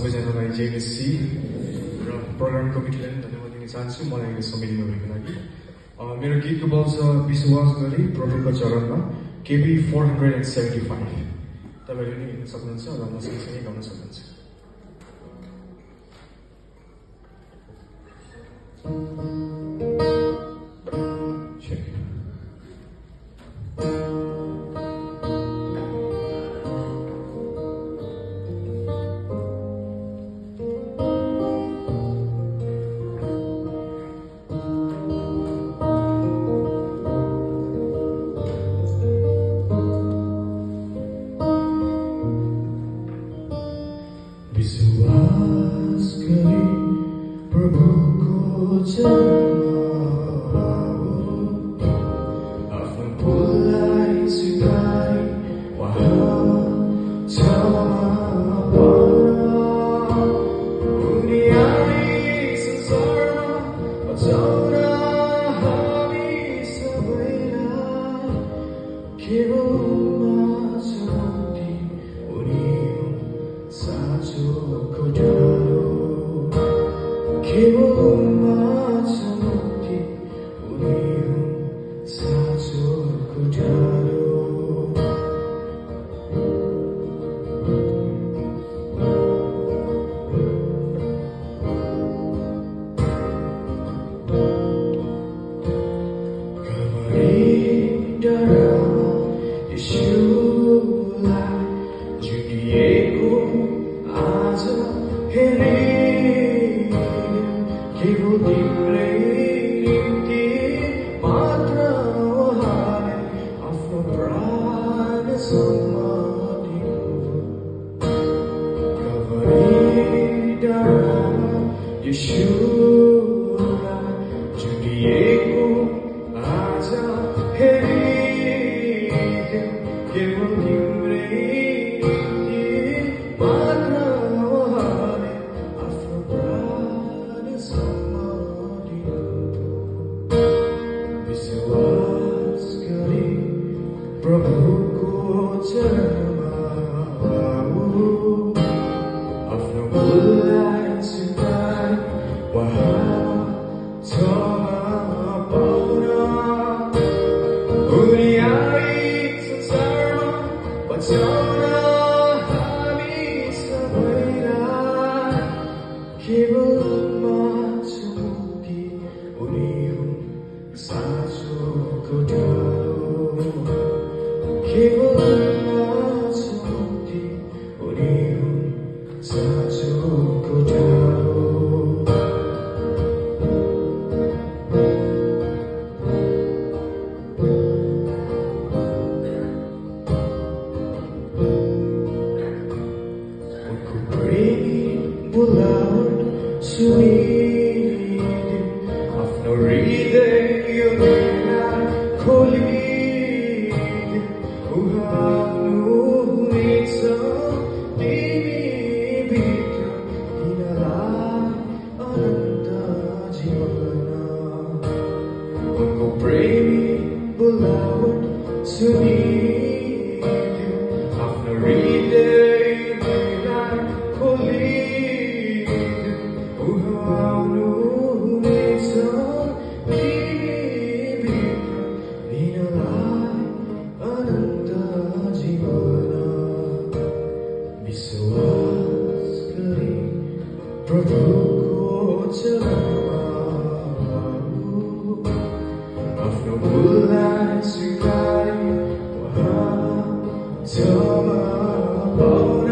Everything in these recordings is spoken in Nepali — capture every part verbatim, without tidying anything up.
सबैजनालाई जेएससी र प्रोग्राम कमिटीलाई पनि धन्यवाद दिन चाहन्छु मलाई यो समय दिनुभएको लागि। मेरो गीतको बल छ विश्वास गरी प्रभुको चरणमा KB four hundred and seventy five. तपाईँहरूले पनि हेर्न सक्नुहुन्छ र म सँगसँगै गाउन सक्नुहुन्छ। विश्वास गरी प्रभुको चरणमा आफ्नो भुललाई स्वीकारी उहाँ क्षमा पाउन उनी आए संसारमा बचाउन हामी सबैलाई केवलमा छ मुक्ति उनी साँचोको डालो केवलमा छ मुक्ति उनी साँचोको डालो कबरी डरमा यीशुलाई झुकिएको आज हेरिदियो केवल तिम्रै निम्ति मात्र उहाँले आफ्नो प्राणसम्म दियो। कबरी डाँडामा यीशुलाई झुकिएको आज हेरिदियो केवल तिम्रै विश्वास गरी प्रभुको चरणमा आफ्नो भुललाई स्वीकारी उहाँ क्षमा पाउन उनी आए संसारमा बचाउन हामी सबैलाई केवलमा छ मुक्ति उनी साँचोको डालो केवलमा छ मुक्ति उनी साँचोको डालो उनको प्रेमी बोलावट सुनिदियो आफ्नो हृदय खोलिदियो उहाँ हुनेछ तिमीभित्र दिनलाई अनन्त जीवन उनको प्रेमी बोलावट सुनिदियो आफ्नो हृदयलाई खोलिदियो उहाँ हुनेछ विश्वास गरी प्रभुको चरणमा आफ्नो भुललाई स्वीकारी उहाँ क्षमा पाउन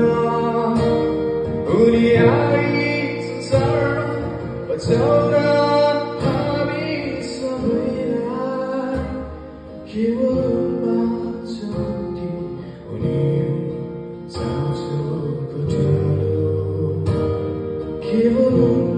उनी आए संसारमा बचाउन हामी सबैलाई केवलमा छ मुक्ति उनी साँचोको डालो केवल